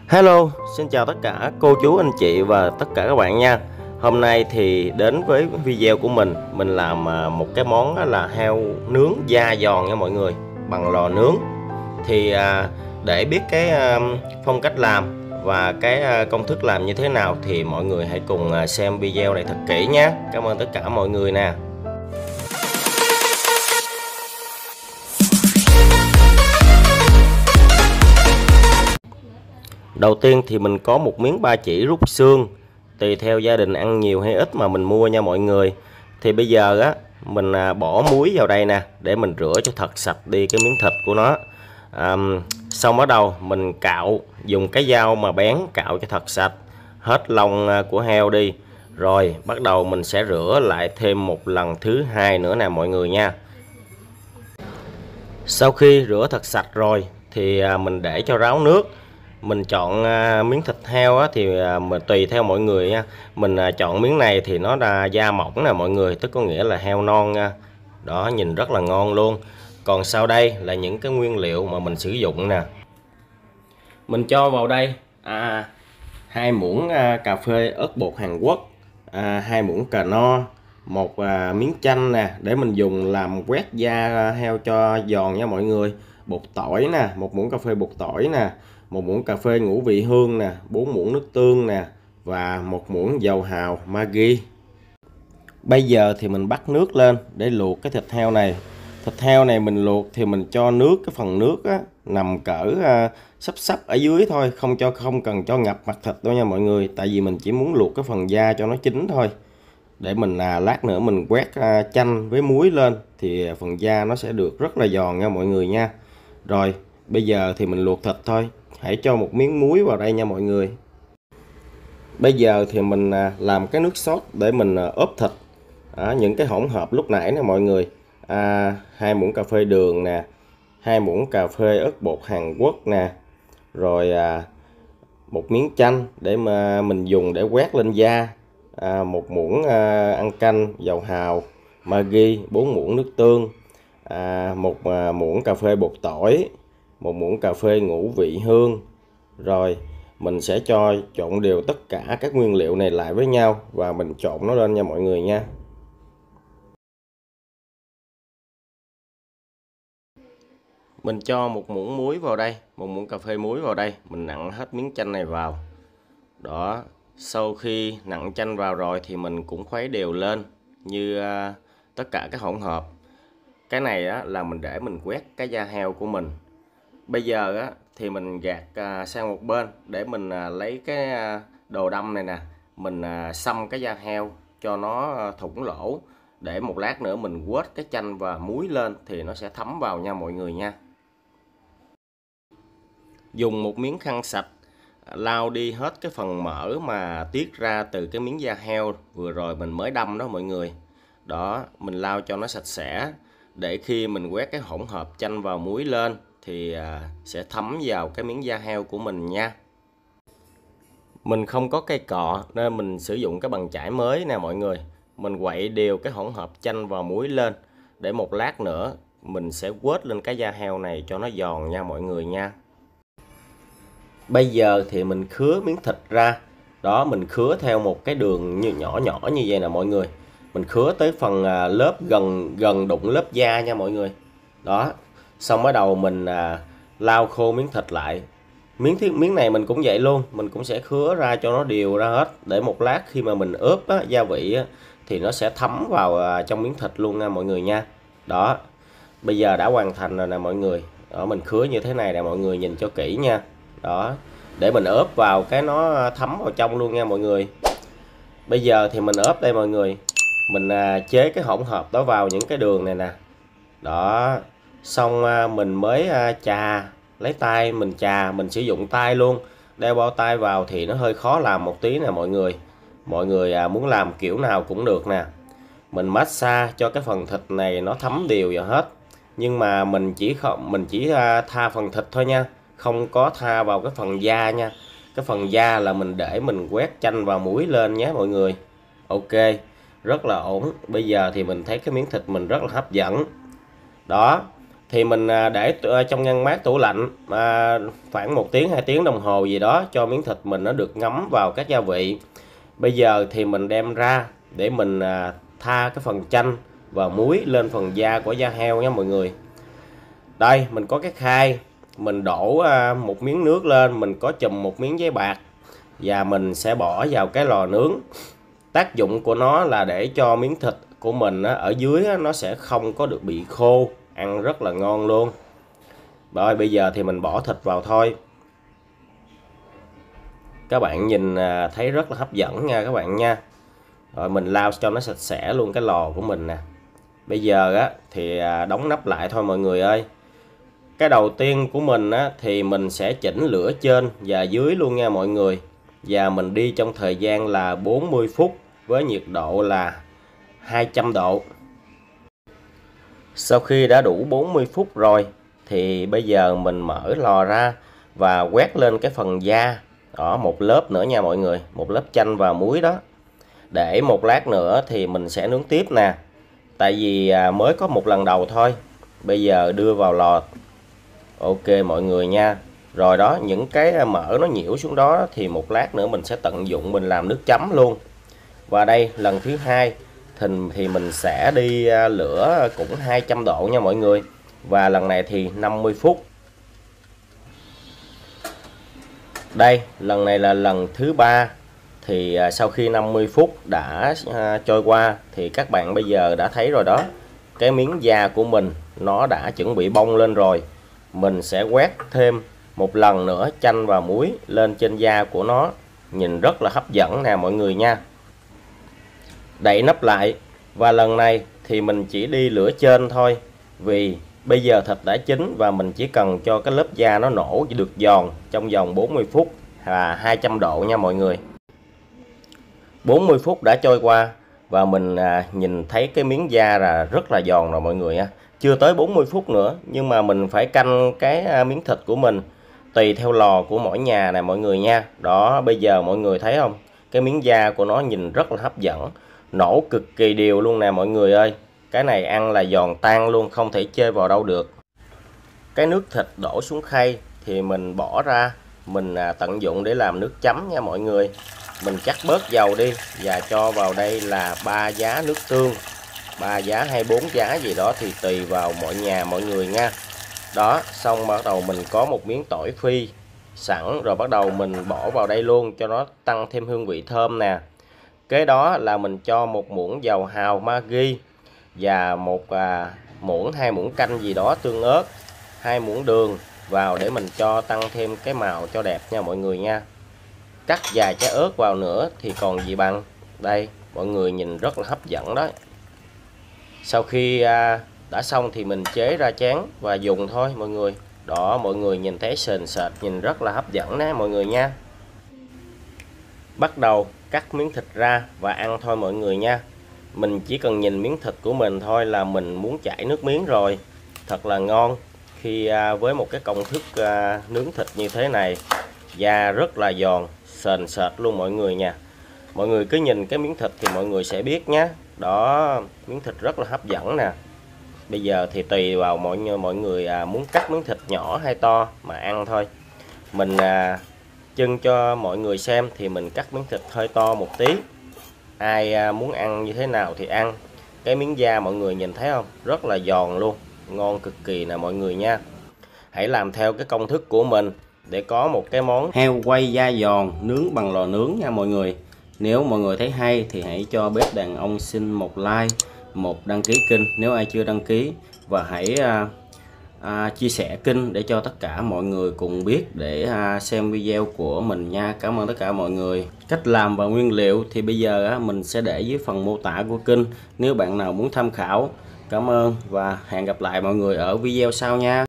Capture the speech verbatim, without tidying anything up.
Hello, xin chào tất cả cô chú anh chị và tất cả các bạn nha. Hôm nay thì đến với video của mình, mình làm một cái món là heo nướng da giòn nha mọi người, bằng lò nướng. Thì để biết cái phong cách làm và cái công thức làm như thế nào thì mọi người hãy cùng xem video này thật kỹ nhé. Cảm ơn tất cả mọi người nè. Đầu tiên thì mình có một miếng ba chỉ rút xương, tùy theo gia đình ăn nhiều hay ít mà mình mua nha mọi người. Thì bây giờ á mình bỏ muối vào đây nè để mình rửa cho thật sạch đi cái miếng thịt của nó. À, xong bắt đầu mình cạo, dùng cái dao mà bén cạo cho thật sạch hết lông của heo đi. Rồi bắt đầu mình sẽ rửa lại thêm một lần thứ hai nữa nè mọi người nha. Sau khi rửa thật sạch rồi thì mình để cho ráo nước. Mình chọn miếng thịt heo thì mình tùy theo mọi người nha. Mình chọn miếng này thì nó là da mỏng nè mọi người, tức có nghĩa là heo non nha. Đó, nhìn rất là ngon luôn. Còn sau đây là những cái nguyên liệu mà mình sử dụng nè. Mình cho vào đây à, hai muỗng cà phê ớt bột Hàn Quốc, à, hai muỗng cà no, một à, miếng chanh nè để mình dùng làm quét da heo cho giòn nha mọi người. Bột tỏi nè, một muỗng cà phê bột tỏi nè, một muỗng cà phê ngũ vị hương nè, bốn muỗng nước tương nè và một muỗng dầu hào Maggi. Bây giờ thì mình bắt nước lên để luộc cái thịt heo này. Thịt heo này mình luộc thì mình cho nước, cái phần nước á, nằm cỡ à, sắp sắp ở dưới thôi, không cho không cần cho ngập mặt thịt đâu nha mọi người. Tại vì mình chỉ muốn luộc cái phần da cho nó chín thôi. Để mình à, lát nữa mình quét à, chanh với muối lên thì phần da nó sẽ được rất là giòn nha mọi người nha. Rồi bây giờ thì mình luộc thịt thôi. Hãy cho một miếng muối vào đây nha mọi người. Bây giờ thì mình làm cái nước sốt để mình ướp thịt. À, những cái hỗn hợp lúc nãy nè mọi người. À, hai muỗng cà phê đường nè, hai muỗng cà phê ớt bột Hàn Quốc nè, rồi à, một miếng chanh để mà mình dùng để quét lên da, à, một muỗng à, ăn canh dầu hào Maggi, bốn muỗng nước tương, à, một à, muỗng cà phê bột tỏi, một muỗng cà phê ngũ vị hương. Rồi mình sẽ cho trộn đều tất cả các nguyên liệu này lại với nhau và mình trộn nó lên nha mọi người nha. Mình cho một muỗng muối vào đây, một muỗng cà phê muối vào đây, mình nặn hết miếng chanh này vào. Đó, sau khi nặn chanh vào rồi thì mình cũng khuấy đều lên như uh, tất cả các hỗn hợp. Cái này á, là mình để mình quét cái da heo của mình. Bây giờ á, thì mình gạt à, sang một bên để mình à, lấy cái à, đồ đâm này nè, mình à, xăm cái da heo cho nó à, thủng lỗ, để một lát nữa mình quết cái chanh và muối lên thì nó sẽ thấm vào nha mọi người nha. Dùng một miếng khăn sạch lau đi hết cái phần mỡ mà tiết ra từ cái miếng da heo vừa rồi mình mới đâm đó mọi người. Đó, mình lau cho nó sạch sẽ để khi mình quét cái hỗn hợp chanh vào muối lên thì à, sẽ thấm vào cái miếng da heo của mình nha. Mình không có cây cọ nên mình sử dụng cái bàn chải mới nè mọi người. Mình quậy đều cái hỗn hợp chanh vào muối lên để một lát nữa mình sẽ quết lên cái da heo này cho nó giòn nha mọi người nha. Bây giờ thì mình khứa miếng thịt ra. Đó, mình khứa theo một cái đường như nhỏ nhỏ như vậy nè mọi người. Mình khứa tới phần à, lớp gần gần đụng lớp da nha mọi người. Đó. Xong bắt đầu mình à, lau khô miếng thịt lại. Miếng thiết miếng này mình cũng vậy luôn, mình cũng sẽ khứa ra cho nó đều ra hết để một lát khi mà mình ướp á, gia vị á, thì nó sẽ thấm vào à, trong miếng thịt luôn nha mọi người nha. Đó. Bây giờ đã hoàn thành rồi nè mọi người. Đó, mình khứa như thế này nè mọi người, nhìn cho kỹ nha. Đó. Để mình ướp vào cái nó thấm vào trong luôn nha mọi người. Bây giờ thì mình ướp đây mọi người. Mình à, chế cái hỗn hợp đó vào những cái đường này nè. Đó. Xong mình mới chà, lấy tay mình chà, mình sử dụng tay luôn. Đeo bao tay vào thì nó hơi khó làm một tí nè mọi người. Mọi người muốn làm kiểu nào cũng được nè. Mình massage cho cái phần thịt này nó thấm đều vào hết. Nhưng mà mình chỉ không mình chỉ tha phần thịt thôi nha, không có tha vào cái phần da nha. Cái phần da là mình để mình quét chanh và muối lên nhé mọi người. Ok, rất là ổn. Bây giờ thì mình thấy cái miếng thịt mình rất là hấp dẫn. Đó. thì mình để trong ngăn mát tủ lạnh à, khoảng một tiếng hai tiếng đồng hồ gì đó cho miếng thịt mình nó được ngấm vào các gia vị. Bây giờ thì mình đem ra để mình à, tha cái phần chanh và muối lên phần da của da heo nha mọi người. Đây mình có cái khay, mình đổ à, một miếng nước lên, mình có chùm một miếng giấy bạc và mình sẽ bỏ vào cái lò nướng. Tác dụng của nó là để cho miếng thịt của mình á, ở dưới á, nó sẽ không có được bị khô, ăn rất là ngon luôn. Rồi bây giờ thì mình bỏ thịt vào thôi. Các bạn nhìn à, thấy rất là hấp dẫn nha các bạn nha. Rồi mình lau cho nó sạch sẽ luôn cái lò của mình nè. Bây giờ á thì à, đóng nắp lại thôi mọi người ơi. Cái đầu tiên của mình á thì mình sẽ chỉnh lửa trên và dưới luôn nha mọi người. Và mình đi trong thời gian là bốn mươi phút với nhiệt độ là hai trăm độ. Sau khi đã đủ bốn mươi phút rồi thì bây giờ mình mở lò ra và quét lên cái phần da. Đó, một lớp nữa nha mọi người, một lớp chanh và muối đó. Để một lát nữa thì mình sẽ nướng tiếp nè. Tại vì mới có một lần đầu thôi. Bây giờ đưa vào lò. Ok mọi người nha. Rồi đó, những cái mỡ nó nhiễu xuống đó thì một lát nữa mình sẽ tận dụng mình làm nước chấm luôn. Và đây lần thứ hai thì mình sẽ đi lửa cũng hai trăm độ nha mọi người. Và lần này thì năm mươi phút. Đây lần này là lần thứ ba. Thì sau khi năm mươi phút đã trôi qua thì các bạn bây giờ đã thấy rồi đó. Cái miếng da của mình nó đã chuẩn bị bong lên rồi. Mình sẽ quét thêm một lần nữa chanh và muối lên trên da của nó. Nhìn rất là hấp dẫn nè mọi người nha. Đậy nắp lại. Và lần này thì mình chỉ đi lửa trên thôi. Vì bây giờ thịt đã chín và mình chỉ cần cho cái lớp da nó nổ được giòn trong vòng bốn mươi phút và hai trăm độ nha mọi người. bốn mươi phút đã trôi qua và mình à, nhìn thấy cái miếng da là rất là giòn rồi mọi người á. Chưa tới bốn mươi phút nữa nhưng mà mình phải canh cái à, miếng thịt của mình tùy theo lò của mỗi nhà này mọi người nha. Đó, bây giờ mọi người thấy không? Cái miếng da của nó nhìn rất là hấp dẫn, nổ cực kỳ đều luôn nè mọi người ơi. Cái này ăn là giòn tan luôn, không thể chê vào đâu được. Cái nước thịt đổ xuống khay thì mình bỏ ra, mình à, tận dụng để làm nước chấm nha mọi người. Mình cắt bớt dầu đi và cho vào đây là ba giá nước tương, ba giá hay bốn giá gì đó thì tùy vào mọi nhà mọi người nha. Đó, xong bắt đầu mình có một miếng tỏi phi sẵn rồi, bắt đầu mình bỏ vào đây luôn cho nó tăng thêm hương vị thơm nè. Kế đó là mình cho một muỗng dầu hào Maggi và một à, muỗng hai muỗng canh gì đó tương ớt, hai muỗng đường vào để mình cho tăng thêm cái màu cho đẹp nha mọi người nha. Cắt vài trái ớt vào nữa thì còn gì bằng. Đây mọi người nhìn rất là hấp dẫn đó. Sau khi à, đã xong thì mình chế ra chén và dùng thôi mọi người. Đó, mọi người nhìn thấy sền sệt, nhìn rất là hấp dẫn đó mọi người nha. Bắt đầu cắt miếng thịt ra và ăn thôi mọi người nha. Mình chỉ cần nhìn miếng thịt của mình thôi là mình muốn chảy nước miếng rồi. Thật là ngon khi à, với một cái công thức à, nướng thịt như thế này. Da rất là giòn, sền sệt luôn mọi người nha. Mọi người cứ nhìn cái miếng thịt thì mọi người sẽ biết nhé. Đó, miếng thịt rất là hấp dẫn nè. Bây giờ thì tùy vào mọi mọi người à, muốn cắt miếng thịt nhỏ hay to mà ăn thôi. Mình à, trưng cho mọi người xem thì mình cắt miếng thịt hơi to một tí. Ai à, muốn ăn như thế nào thì ăn. Cái miếng da mọi người nhìn thấy không? Rất là giòn luôn, ngon cực kỳ nè mọi người nha. Hãy làm theo cái công thức của mình để có một cái món heo quay da giòn nướng bằng lò nướng nha mọi người. Nếu mọi người thấy hay thì hãy cho Bếp Đàn Ông xin một like, một đăng ký kênh nếu ai chưa đăng ký, và hãy à, à, chia sẻ kênh để cho tất cả mọi người cùng biết để à, xem video của mình nha. Cảm ơn tất cả mọi người. Cách làm và nguyên liệu thì bây giờ á, mình sẽ để dưới phần mô tả của kênh nếu bạn nào muốn tham khảo. Cảm ơn và hẹn gặp lại mọi người ở video sau nha.